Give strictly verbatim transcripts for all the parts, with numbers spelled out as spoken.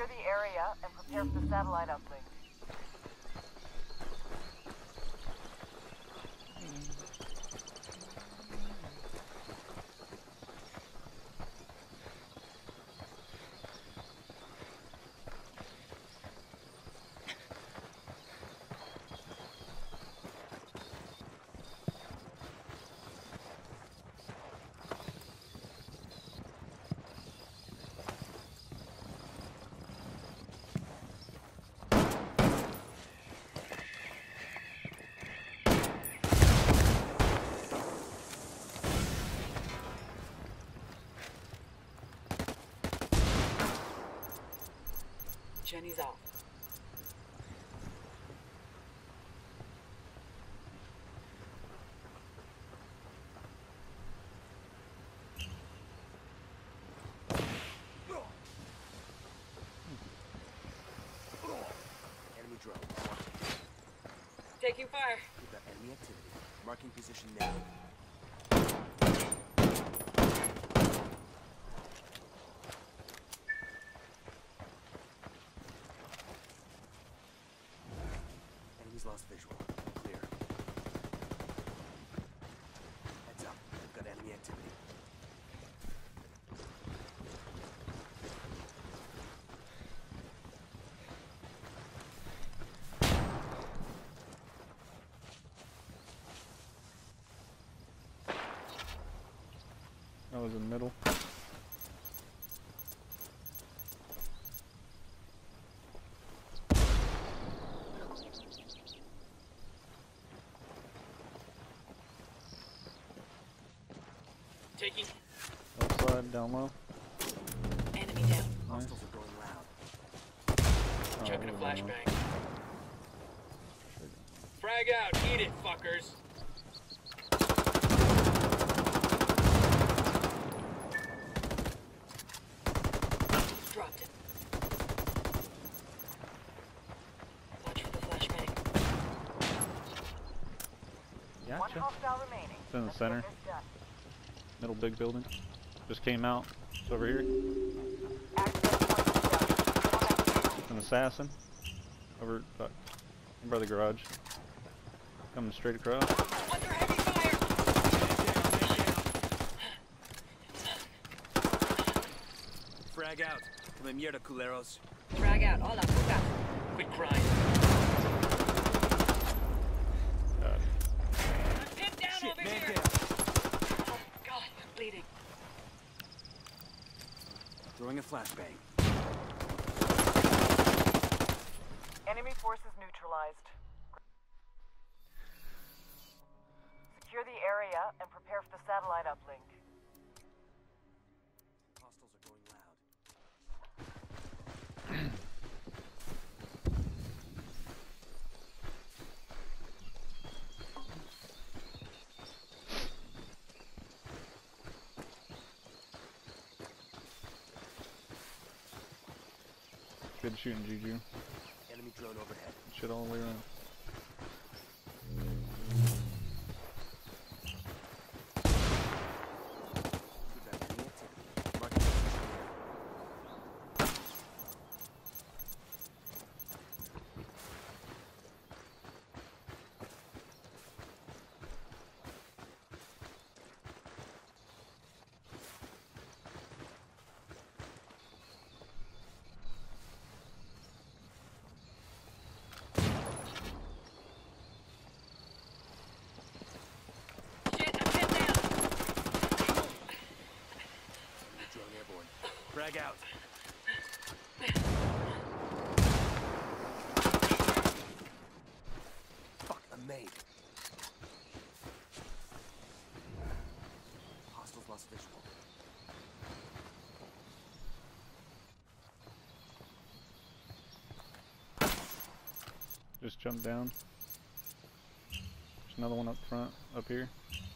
the area and prepare for the satellite uplink. Jenny's off. Enemy drone. Taking fire. We've got enemy activity. Marking position now. Enemy's lost visual. Clear. Heads up. We've got enemy activity. That was in the middle. Taking. Outside, down low. Enemy down. Hostiles are going loud. Oh, Chucking a there we go. flashbang. Frag out. Eat it, fuckers. Dropped him. Watch for the flashbang. One Gotcha. hostile remaining. It's in the Let's center. get this done. Middle big building. Just came out. It's over here. Access point is done. An assassin. Over uh, by the garage. Coming straight across. Under heavy fire. Frag out. Come mierda, culeros. Frag out. Hola, puta. Quit crying. God. I'm pinned down Shit, over man here. down. Oh, God. I'm bleeding. Throwing a flashbang. Enemy forces neutralized. Secure the area and prepare for the satellite uplink. Hostiles are going loud. Good shooting, Juju. Enemy drone overhead. Shit all the way around. We've got enemy activity. Marking position now. Shit, I'm pinned down. Enemy drone airborne. Frag out. Fuck, I'm made. Hostiles lost visual. Just jump down. There's another one up front, up here.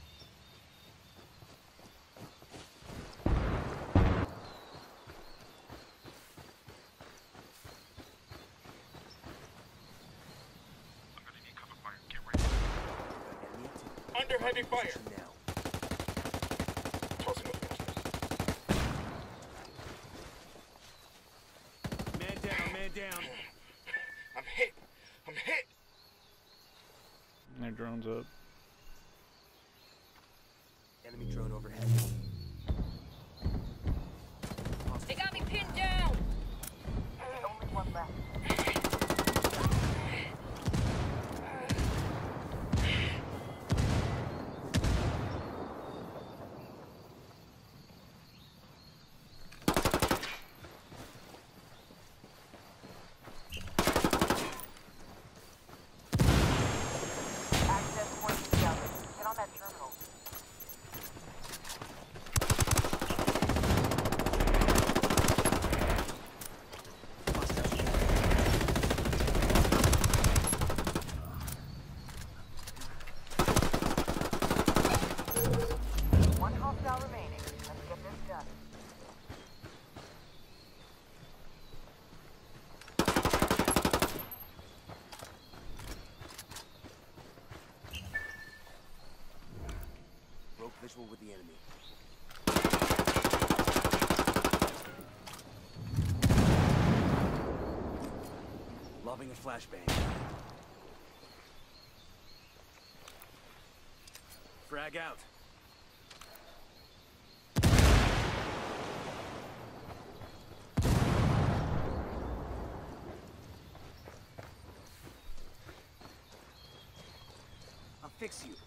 Under heavy fire. Position now. Tossing a flashbang. Man down. drone's up. Enemy drone overhead. They got me pinned down! There's only one left. Access point discovered. Get on that terminal. One hostile remaining. Let's get this done. Broke visual with the enemy. Lobbing a flashbang. Frag out. I'll fix you.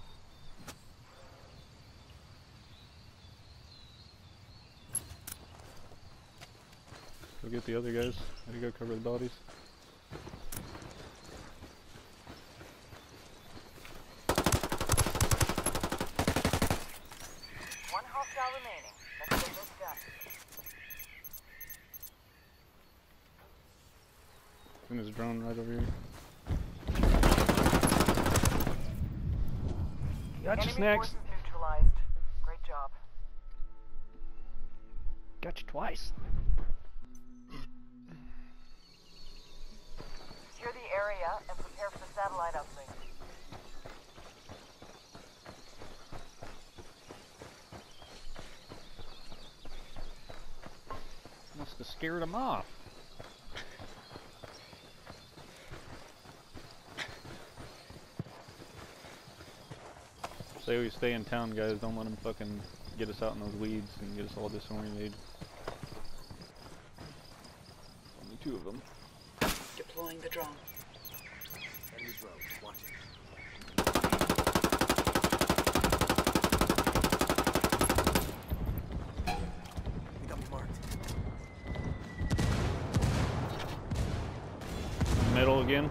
Go get the other guys. Gotta go cover the bodies. One hostile remaining. Let's get this done. And his drone right over here. Got you, Enemy Snacks. forces neutralized. Great job. Got you twice. Secure the area and prepare for the satellite uplink. Must have scared him off. Say we stay in town, guys. Don't let him fucking get us out in those weeds and get us all disoriented. Only two of them. Deploying the drone. Enemy drone. Watch it. We got me marked. Middle again.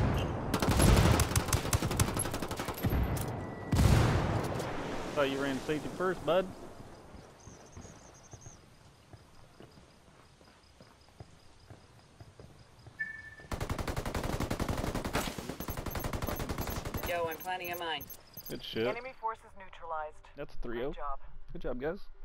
Thought you ran safety first, bud. Yo, I'm planning a mine. Good shit. Enemy forces neutralized. That's three oh. Good job. Good job, guys.